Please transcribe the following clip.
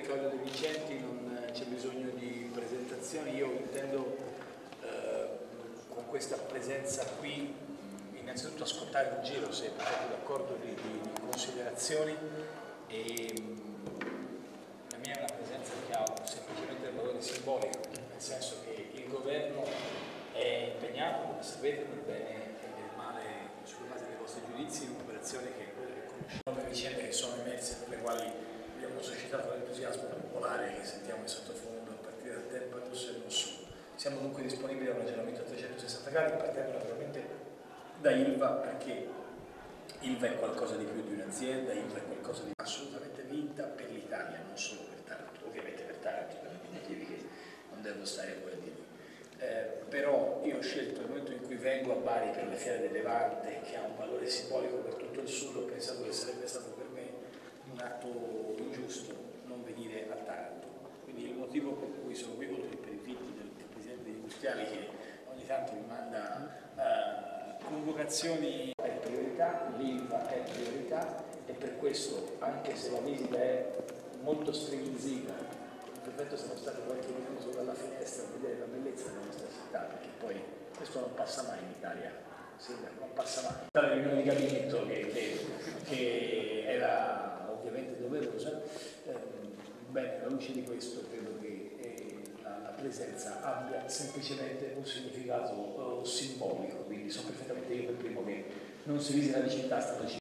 Claudio De Vincenti, non c'è bisogno di presentazioni. Io intendo con questa presenza qui innanzitutto ascoltare un giro, se siete d'accordo, di considerazioni. La mia è una presenza che ha semplicemente un valore simbolico, nel senso che il governo è impegnato, come sapete, nel bene e nel male, sulla base dei vostri giudizi, in un'operazione che è quella che conosciamo, le vicende che sono emerse, per le quali abbiamo suscitato l'entusiasmo popolare che sentiamo in sottofondo a partire dal tempo rosso e non solo. Siamo dunque disponibili a un ragionamento a 360 gradi, partendo naturalmente da ILVA, perché ILVA è qualcosa di più di un'azienda, ILVA è qualcosa di assolutamente vinta per l'Italia, non solo per Taranto, ovviamente per Taranto, per i motivi che non devo stare poi a dire. Però io ho scelto il momento in cui vengo a Bari per le fiere del Levante, che ha un valore simbolico per tutto il sud, ho pensato che sarebbe stato per me un atto ingiusto non venire a Taranto. Quindi il motivo per cui sono qui, oltre che per i inviti del Presidente degli Industriali, che ogni tanto mi manda convocazioni, è priorità, l'ILVA è priorità, e per questo, anche se la visita è molto strinzita, perfetto, siamo stati qualche minuto dalla finestra a vedere la bellezza della nostra città, perché poi questo non passa mai in Italia, non passa mai. La riunione di gabinetto che era ovviamente doverosa, bene, alla luce di questo credo che la presenza abbia semplicemente un significato simbolico, quindi so perfettamente io per primo che non si visita la città,